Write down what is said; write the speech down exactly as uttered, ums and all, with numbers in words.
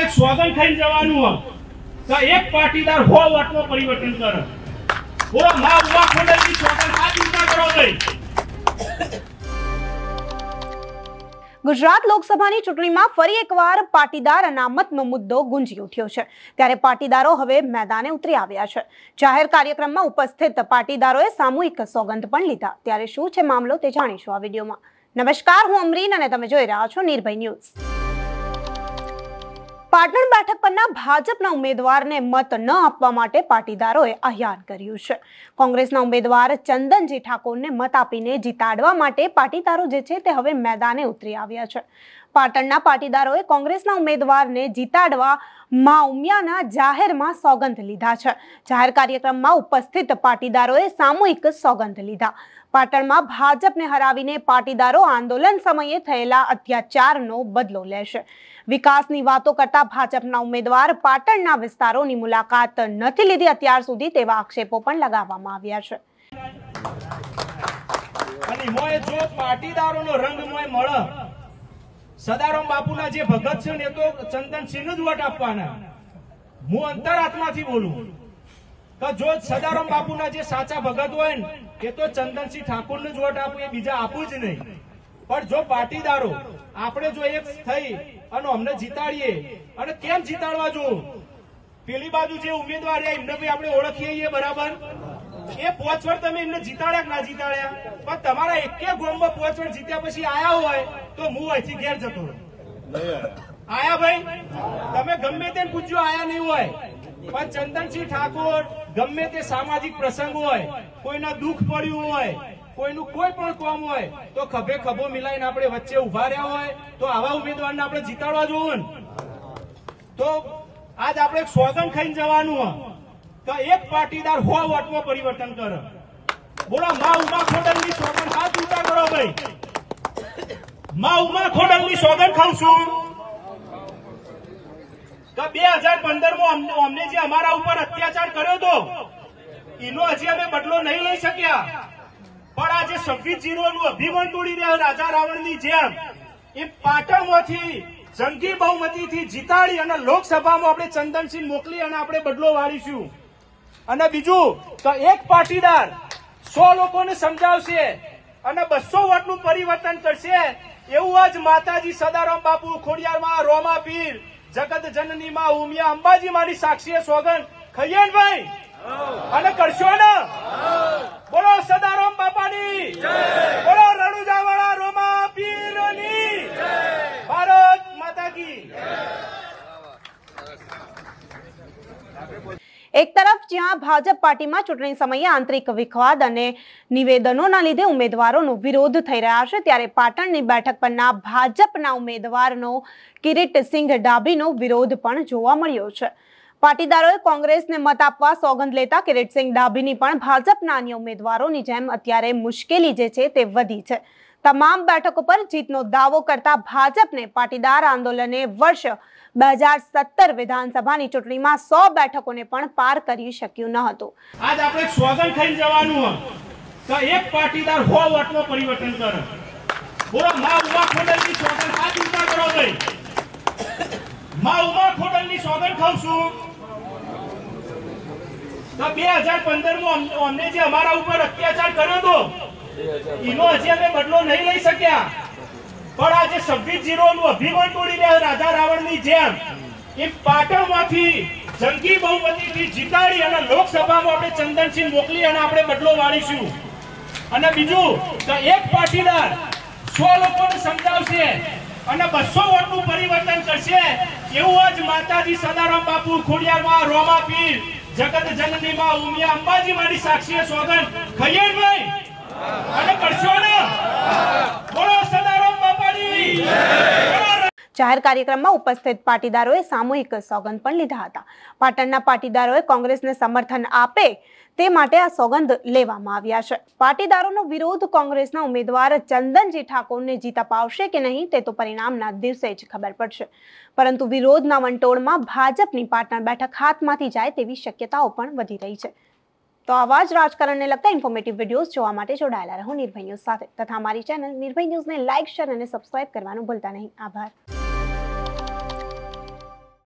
આપણે સ્વાગત ખાઈને જવાનું હોય તો એક પાટીદાર હો વાતમાં પરિવર્તન કરે. બોલો મા ઉમા ખોડલની સ્વાગત હાથ ઊંચા કરો ભાઈ. ગુજરાત લોકસભાની ચૂંટણીમાં ફરી એકવાર પાટીદાર અનામતનો મુદ્દો ગુંજી ઉઠ્યો છે. ત્યારે પાટીદારો હવે મેદાને ઉતરી આવ્યા છે. જાહેર કાર્યક્રમમાં ઉપસ્થિત પાટીદારોએ સામૂહિક સોગંદ પણ લીધા. ત્યારે શું છે મામલો તે જાણીશું આ વિડીયોમાં. નમસ્કાર, હું અમરીન અને તમે જોઈ રહ્યા છો નિર્ભય ન્યૂઝ. પાટણ બેઠક પરના ભાજપના ઉમેદવારને મત ન આપવા માટે પાટીદારોએ આહ્વાન કર્યું છે. કોંગ્રેસના ઉમેદવાર ચંદનજી ઠાકોરને મત આપીને જીતાડવા માટે પાટીદારો જે છે તે હવે મેદાને ઉતરી આવ્યા છે. પાટણના પાટીદારોએ કોંગ્રેસના ઉમેદવારને જીતાડવા મા ઉમિયાના જાહેરમાં સોગંદ લીધા છે. જાહેર કાર્યક્રમમાં ઉપસ્થિત પાટીદારોએ સામૂહિક સોગંદ લીધા. પાટણમાં ભાજપને હરાવીને પાટીદારો આંદોલન સમયે થયેલા અત્યાચારનો બદલો લેશે. વિકાસની વાતો કરતા ભાજપના ઉમેદવાર પાટણના વિસ્તારોની મુલાકાત નથી લીધી અત્યાર સુધી તેવા આક્ષેપો પણ લગાવવામાં આવ્યા છે. અને મોય જો પાટીદારોનો રંગ મોય મળે, સદારામ બાપુના જે ભગત છે ને તો ચંદનસિંહને જ વોટ આપવાના. હું અંતરાત્માથી બોલું કે જો સદારામ બાપુના જે સાચા ભગત હોય ને એ તો ચંદનસિંહ ઠાકોરને જ વોટ આપવું, એ બીજા આપવું જ નહીં. પણ જો પાટીદારો આપણે જો એક થઈ અને અમને જીતાડીએ, અને કેમ જીતાડવા જો પેલી બાજુ જે ઉમેદવાર એમને ભાઈ આપણે ઓળખીએ બરાબર, એ પાંચ વર્ષ તમે એમને જીતાડ્યા કે ના જીતાડ્યા, પણ તમારા એકે ગોમમાં પાંચ વર્ષ જીત્યા પછી આયા હોય તો હું અહીંથી ઘેર જતો આયા ભાઈ. તમે ગમે તેને પૂછ્યો આયા નહીં હોય, પણ ચંદનસિંહ ઠાકોર ગમે તે સામાજિક પ્રસંગ હોય, કોઈના દુઃખ પડ્યું હોય, કોઈનું કોઈ પણ કામ હોય તો ખભે ખભો મિલાઈને આપણે વચ્ચે ઉભા રહ્યા હોય તો આવા ઉમેદવારને આપણે જીતાડવા જોવું. તો આજ આપણે સોગંદ ખાઈને જવાનું હોય તો એક પાટીદાર હો વોટમાં પરિવર્તન કરે. બોલો મા ઉમા ખોડલની સોગંદ હાથ ઊંચા કરો ભાઈ. મા ઉમા ખોડલની સોગંદ ખાઉં છું તો બે હજાર પંદર માં અમને જે અમારા ઉપર અત્યાચાર કર્યો હતો એનો હજી અમે બદલો નહીં લઈ શક્યા, પણ આજે છવ્વીસ જીરોનું અભિમાન તોડી રહ્યા રાજા રાવણની જેમ એ પાટણમાંથી જંગી બહુમતીથી જીતાડી અને લોકસભામાં આપણે ચંદનસિંહ મોકલી અને આપણે બદલો વાળીશું. અને બીજું તો એક પાટીદાર સો લોકોને સમજાવશે અને બસો વોટનું પરિવર્તન કરશે. એવું જ માતાજી સદારામ બાપુ, ખોડિયારમાં રોમા પીર, જગત જનની માં ઉમિયા અંબાજી મારી સાક્ષીએ સોગંદ ખાઈએ ને ભાઈ, અને કરશો ને. બોલો સદારામ બાપાની જય, બોલો રણુજાવાળા રોમા પીરની જય, ભારત માતા કી જય. એક તરફ જ્યાં ભાજપ પાર્ટીમાં ચૂંટણી સમયે આંતરિક વિખવાદ અને નિવેદનોના લીધે ઉમેદવારોનો વિરોધ થઈ રહ્યા છે, ત્યારે પાટણની બેઠક પરના ભાજપના ઉમેદવારનો કિરીટસિંહ ડાભીનો વિરોધ પણ જોવા મળ્યો છે. પાટીદારોએ કોંગ્રેસને મત આપવા સોગંદ લેતા કિરીટસિંહ ડાભીની પણ ભાજપના અન્ય ઉમેદવારોની જેમ અત્યારે મુશ્કેલી જે છે તે વધી છે. તમામ બેઠકો પર જીતનો દાવો કરતા ભાજપને પાટીદાર આંદોલને વર્ષ બે હજાર સત્તર વિધાનસભાની ચૂંટણીમાં સો બેઠકોને પણ પાર કરી શક્યું ન હતું. આજ આપણે સ્વાગત ખાઈને જવાનું હોય તો એક પાટીદાર હો વોટમાં પરિવર્તન કરે. બોલો મા ઉમા ખોડલની સોગંદ હાથ ઊંચા કરો ભાઈ. મા ઉમા ખોડલની સોગંદ ખાઉં છું તો બે હજાર પંદર માં અમને જે અમારા ઉપર અત્યાચાર કર્યો હતો એનો હજી અમે બદલો નહીં લઈ શક્યા, પણ આજે છવ્વીસ જીરોનું અભિમાન તોડી રહ્યા રાજા રાવણની જેમ એ પાટણમાંથી જંગી બહુમતીથી જીતાડી અને લોકસભામાં આપણે ચંદનસિંહ મોકલી અને આપણે બદલો વાળીશું. અને બીજું તો એક પાટીદાર સો લોકોને સમજાવશે અને બસો વોટનું પરિવર્તન કરશે. એવું જ માતાજી સદારામ બાપુ, ખોડિયારમાં રોમા પીર, જગત જનની માં ઉમિયા અંબાજી મારી સાક્ષીએ સોગંદ ખાઈએ ભાઈ, અને કરશો ને. બોલો સદારામ બાપાની જય. જાહેર કાર્યક્રમમાં ઉપસ્થિત પાટીદારોએ સામૂહિક સોગંદ પણ લીધા હતા. પાટણના પાટીદારોએ કોંગ્રેસને સમર્થન આપે તે માટે આ સોગંદ લેવામાં આવ્યા છે. પાટીદારોનો વિરોધ કોંગ્રેસના ઉમેદવાર ચંદનજી ઠાકોરને જીત અપાવશે કે નહીં તે તો પરિણામના દિવસે જ ખબર પડશે. પરંતુ વિરોધના વંટોળમાં ભાજપની પાટણ બેઠક હાથમાંથી જાય તેવી શક્યતાઓ પણ વધી રહી છે. તો આવા જ રાજકારણને લગતા ઇન્ફોર્મેટિવ વિડીયોઝ જોવા માટે જોડાયેલા રહો નિર્ભય ન્યૂઝ સાથે તથા અમારી ચેનલ નિર્ભય ન્યૂઝને લાઇક, શેર અને સબસ્ક્રાઇબ કરવાનું ભૂલતા નહીં. આભાર.